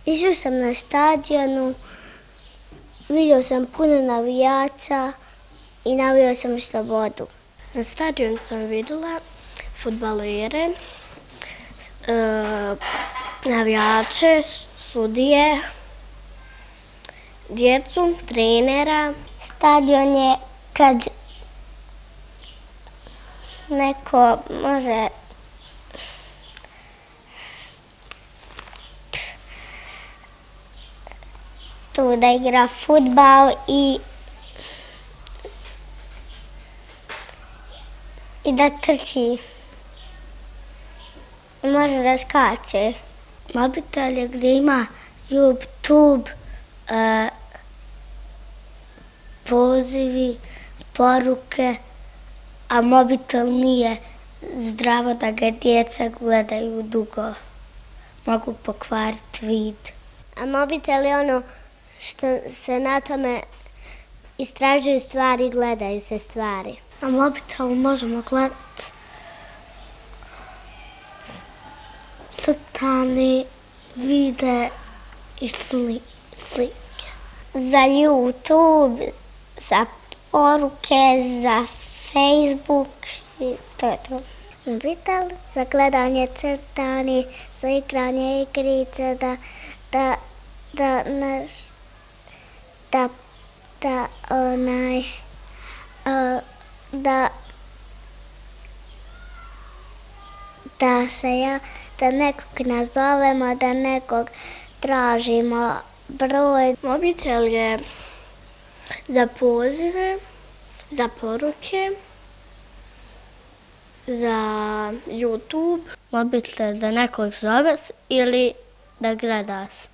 Išao sam na stadionu, vidio sam puno navijača i navio sam slobodu. Na stadionu sam vidjela fudbalere, navijače, sudije, djecu, trenera. Stadion je kad neko može tu da igra fudbal i da trči. Može da skače. Mobitel je gdje ima YouTube, pozivi, poruke, a mobitel nije zdravo da ga djeca gledaju dugo. Mogu pokvariti vid. A mobitel je ono što se na tome istražuju stvari, gledaju se stvari. Na mobitelu možemo gledati crtane, videe i slike. Za YouTube, za poruke, za Facebook i to je to. Mobitel za gledanje crtani, za igranje igrice, da nekog nazovemo, da nekog tražimo broj. Mobitel je za pozive, za poruke, za YouTube. Mobitel da nekog zove ili da gleda.